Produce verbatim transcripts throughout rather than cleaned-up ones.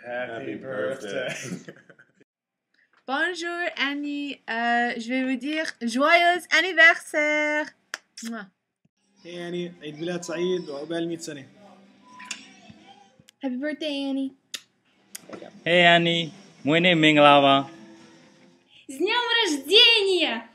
Happy birthday. Bonjour Annie, euh, je vais vous dire joyeux anniversaire. Mouah. Hey Annie, عيد ميلاد سعيد وعقبال مية سنة. Happy birthday Annie. Hey Annie, мой милава. С днем рождения!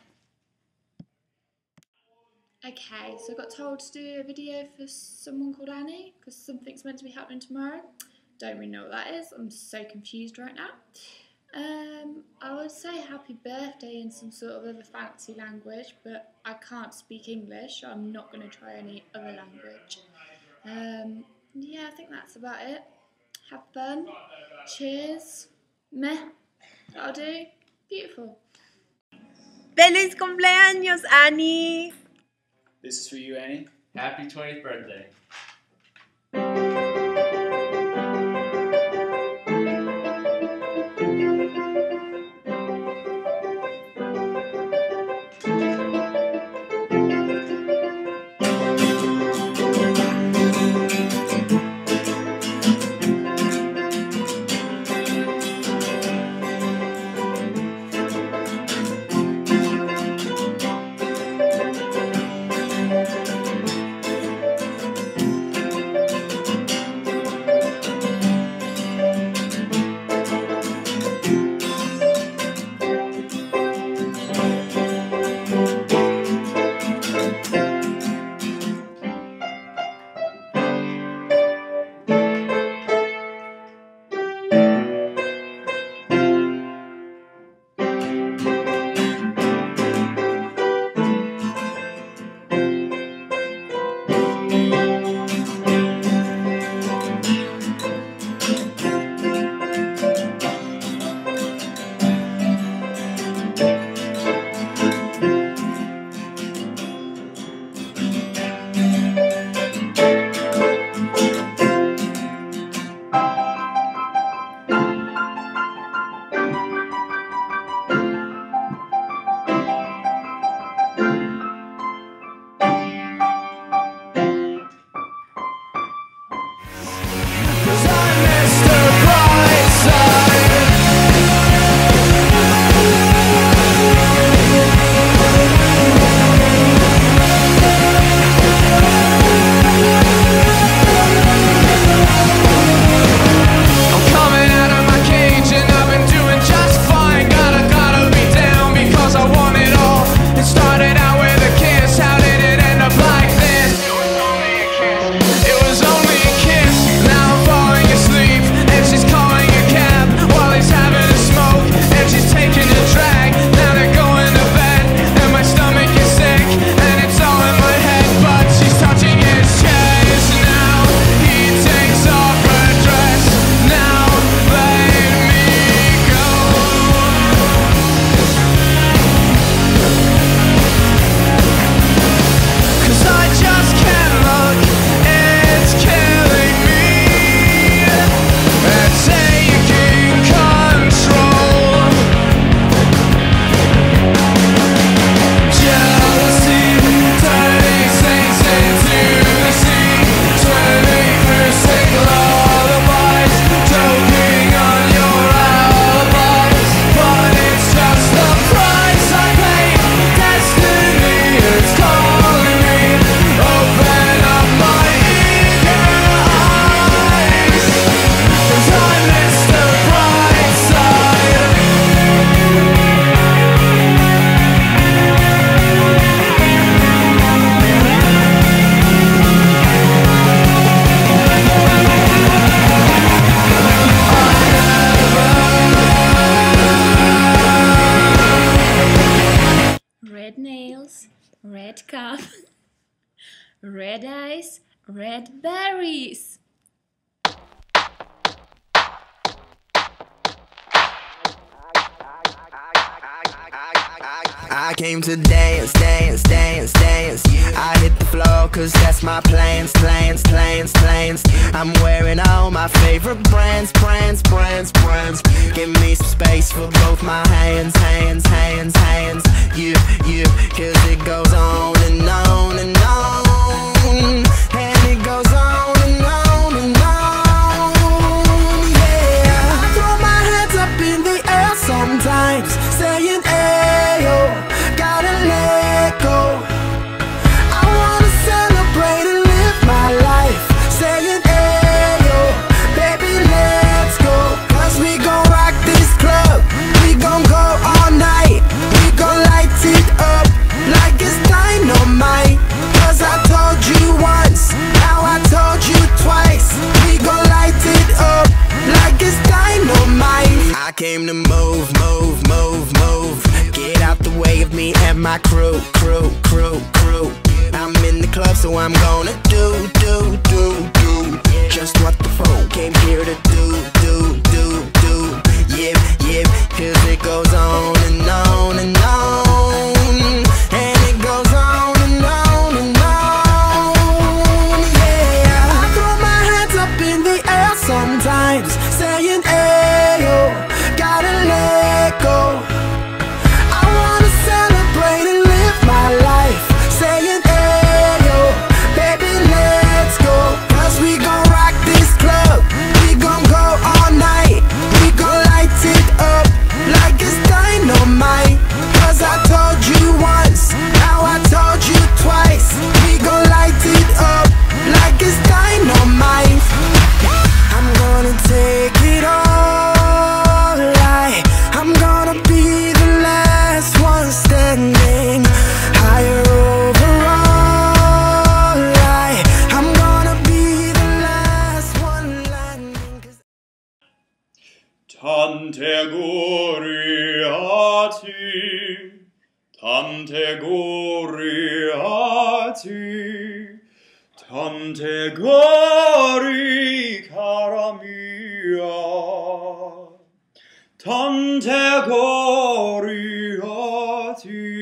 Okay, so I got told to do a video for someone called Annie because something's meant to be happening tomorrow. Don't really know what that is. I'm so confused right now. Um, I would say happy birthday in some sort of other fancy language, but I can't speak English, so I'm not going to try any other language. Um, yeah, I think that's about it. Have fun. Cheers. Meh. That'll do. Beautiful. ¡Feliz cumpleaños, Annie! This is for you, Annie. Happy twentieth birthday. Red nails, red cup, red eyes, red berries. I came to dance, dance, dance, dance. I hit the floor cause that's my plans, plans, plans, plans. I'm wearing all my favorite brands, brands, brands, brands. Give me some space for both my hands, hands, hands, hands. You, you, cause it goes on and on and on. And it goes on and on and on, yeah. I'm gonna do, do, do, do just what the phone came here to do, do, do, do. Yep, yep, cause it goes on and on and on, and it goes on and on and on. Yeah, I throw my hands up in the air sometimes, saying, ayo, gotta let go. I wanna celebrate and live my life, saying, ayo, baby, let's go. Cause we gon' rock this club, we gon' go all night, we gon' light it up like it's dynamite. Cause I told you once, now I told you twice, we gon' light it up like it's dynamite. I'm gonna take it all, I, I'm gonna be the last one standing, higher overall, I, I'm gonna be the last one landing. 'Cause Tante Goriati, Tante Goriati, Tante Gori cara mia, Tante Goriati.